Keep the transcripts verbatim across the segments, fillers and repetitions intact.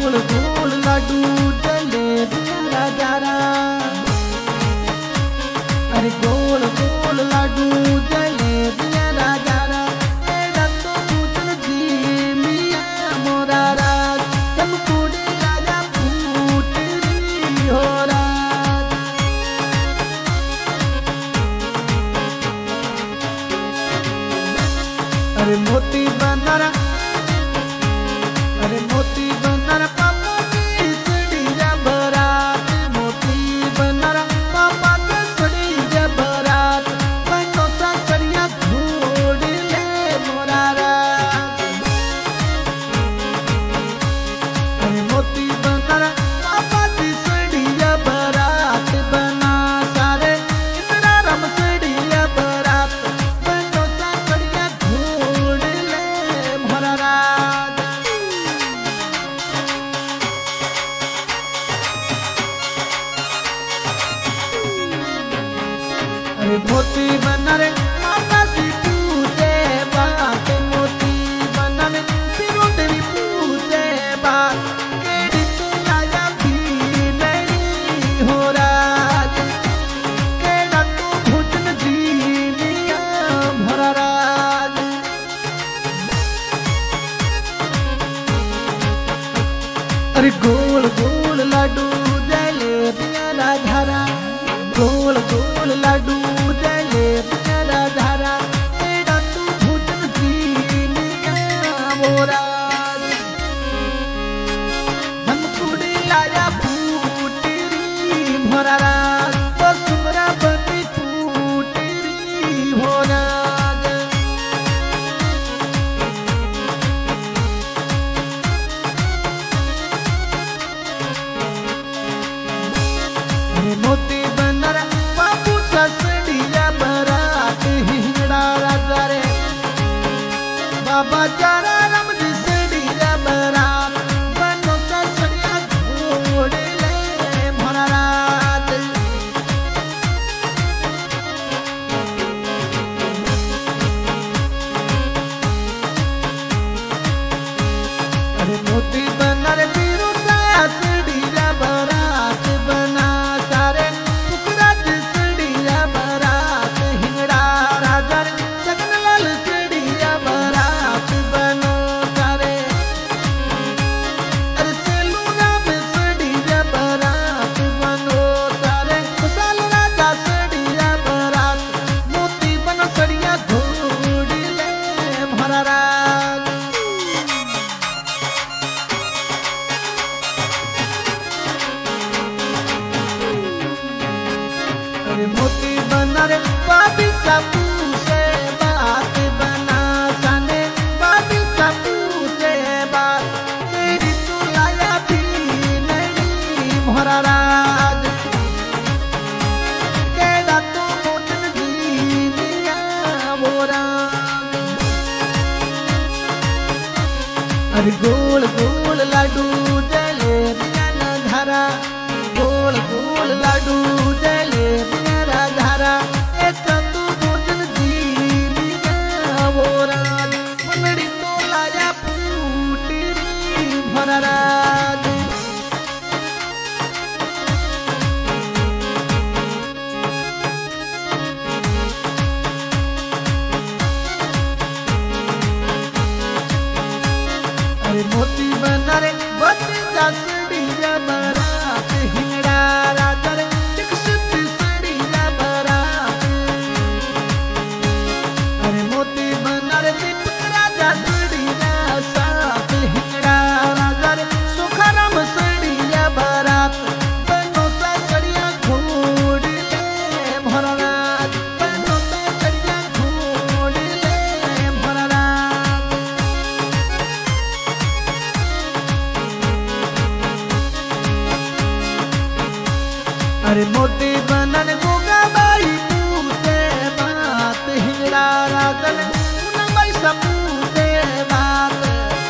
गोल गोल लाडू जलेबियां गारा, अरे गोल गोल लाडू जलेबियां गारा, एड़ा तो पूछन जी मियां मोरा राज, हम कुड़ी राजा फूटरी हो राज। अरे मोती बनारा, अरे मोती बनारा पापा की सड़िया बरात, मोती बनारा पापा की सड़िया बरात, बनो सा सड़िया घोड़ ले मोरा राज। अरे मोती बनारा पापा की सड़िया बरात, बना सारे इतना रम सड़िया बरात, बनो सा सड़िया घोड़ ले मोरा राज। अरे मोती बना रे माता सी पूछे बात, मोती बना रे फिरों तेरी पूछे बात, केड़ी तू लाया भी नहीं हो राज, केड़ा तू भोजन जीनिया भरा राज। अरे गोल गोल लाडू जलेबियां धारा, गोल गोल लाडू जलेबियां धारा, एड़ा तू भोजन जीनिया मोरा राज। हम कुड़ी लाया फूटरी भोरा राज, तो सुमरा बनी फूटरी हो राज। अरे मोती बनरा बाबू ससड़िया बरात, हिंगड़ा राजा रे बाबा चारा रम जी सड़िया बरात, बनो ससड़िया घोड़ ले मोरा राज। अरे मोती बना रे बीरू साया सड़िया बरात, बना सारे पुकराज सड़िया बरात, हिंगड़ा राजा रे सगन लाल सड़िया बरात, बनो सारे अरे सेलूगा में सड़िया बरात, बनो सारे खुशाल राजा सड़िया बरात, मोती बनो सड़िया घोड़ ले मोरा राज। अरे मोती बना रे बाबी सापू से बात, बना जाने बाबी सापू से बात, तेरी तू लाया भी नहीं मोरा राज, केड़ा तू भोजन जीनिया मोरा। अरे गोल गोल लाडू जलेबियां धारा, गोल गोल लाडू जलेबियां धारा, एक तू भोजन जीनिया मोरा राज, मनड़ी तो लाया फूटरी भरा राज। अरे मोती बना रे बत्ती सड़िया बरात, हिंगड़ा राजा रे चिकसित सड़िया बरात। अरे मोती बना रे दीपक राजा सड़िया साथ, हिंगड़ा राजा रे सुखाराम सड़िया बरात, बनो सा सड़िया घोड़ ले मोरा राज, बनो सा सड़िया घोड़ ले मोरा राज। अरे मोती बनन गोगा बाई पूछे बात, हिंगड़ा राजन बाई सब पूछे बात।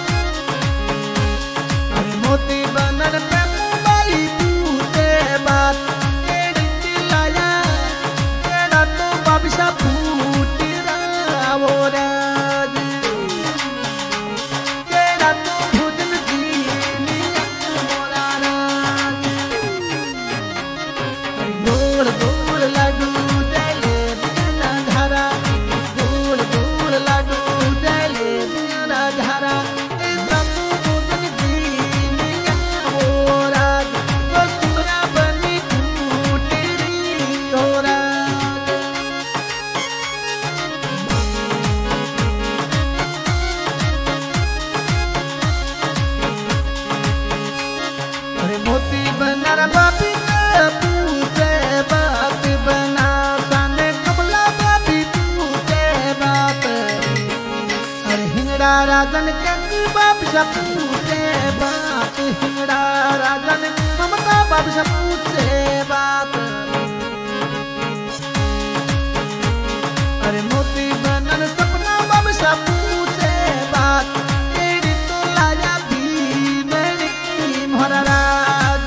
अरे मोती बनन प्रेमू बाई पूछे बात, केड़ी चिल्लाया केड़ा तो बाबी सब फूट रहा वो राज, केड़ा तो भोजन जीनिया राजन के बाप से पूछे बात, हिंगड़ा राजन ममता बाप से पूछे बात। अरे मोती बनन सपना बाप से पूछे बात, तेरी तो लाया भी मेरी मोहरा राज।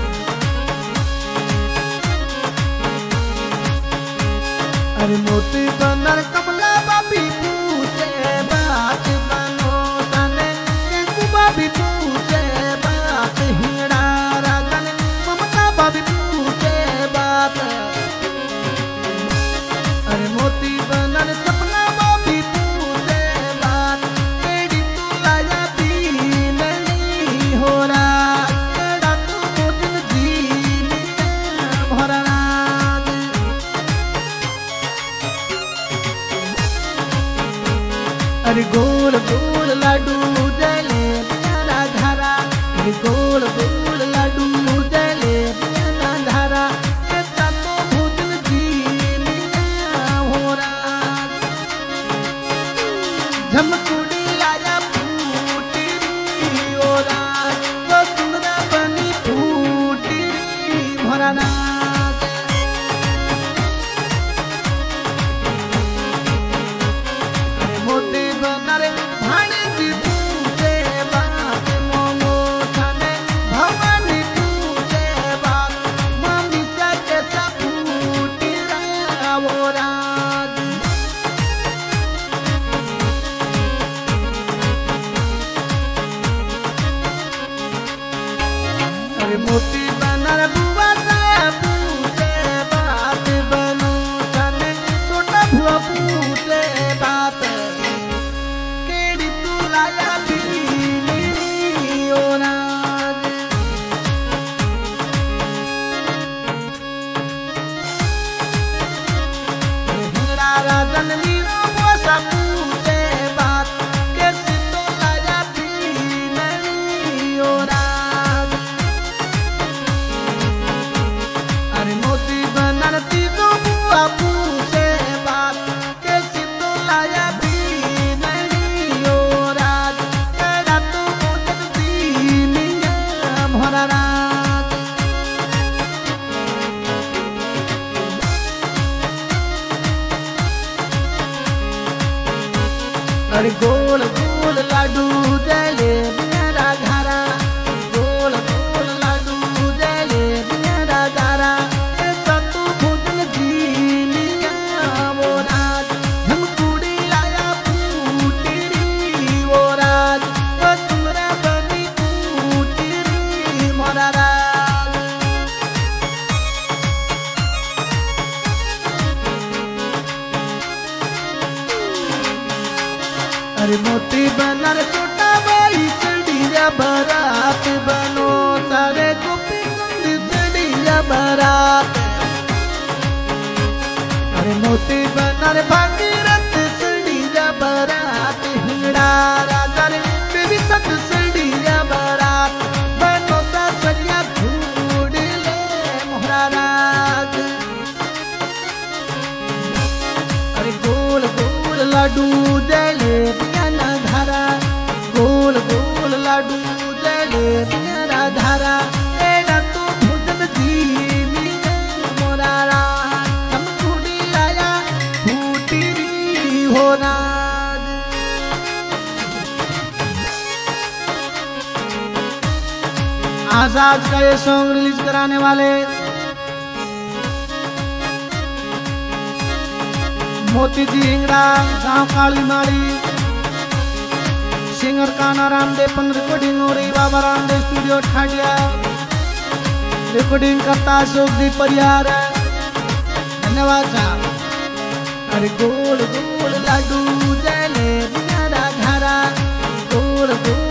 अरे मोती बनन कमला बाबी पूछे बात, बनो तने केकु बाबी पूछे बात, हिंगड़ा राजन ममता बाबी पूछे बात। अरे मोती बनन सपना बाबी पूछे बात, तेरी तू लाया भी नहीं हो रहा, तेरा तू मोतिन जी भरा राज। अरे गोल गोल लाडू जले प्यारा धारा, अरे गोल गोल लाडू जले प्यारा धारा, ऐसा तो भोजन जी लिया हो रहा। झमकुड़ी लाया फूटी ओ राज, वो सुंदरा बनी फूटी भरा नाच। मोती बनरे भाणे जी पूछे बात, मोमो थाने भवानी पूछे बात, मम्मी से कैसा फूटी रहा वो राज। अरे मोती बनर बुआ से पूछे बात, बनो थाने छोटा बुआ पूछे बात, केड़ी तू लाया बिजली ओ राज। हिंगड़ा राजन मीरा बोसा पूछे बात, कैसे तो लाया बिजली ओ राज। अरे मोती बनर तीजो बुआ पूछे बात, कैसे तो लाया बिजली ओ राज, तेरा तो मोतिन जी भरा राज। अरे गोल गोल लाडू जले मेरा घरा, गोल गोल लाडू जले मेरा घरा, ऐसा तो भोजन जी लिया वो राज। झमकुड़ी लाया फूटी वो राज, वो सुंदरा बनी फूटी मोरा राज। अरे मोती बनर छोटा भाई सड़िया बारात, बनो सारे गोपी कुंड सड़िया बारात। अरे मोती बनर भागीरथ सड़िया बारात, हिंगड़ा राजन बेबी सत सड़िया बारात, बनो ता सड़िया धूड़ ले मोहरा राज। अरे गोल गोल लाडू जले प्यारा धारा, गोल गोल लाडू जले प्यारा धारा, तेरा तो भोजन जी लिया मोरा राज। झमकुड़ी लाया फूटी हो राज। आजाद का ये सॉन्ग रिलीज कराने वाले मोती जी हिंगड़ा, गांव काली माड़ी, सिंगर काना रामदेव रिकॉर्डिंग हो रही बाबा रामदेव स्टूडियो ठाडिया, रिकॉर्डिंग करता अशोकदीप परिहार। धन्यवाद साहब। अरे गोल गोल लाडू जले मेरा घरा, गोल गोल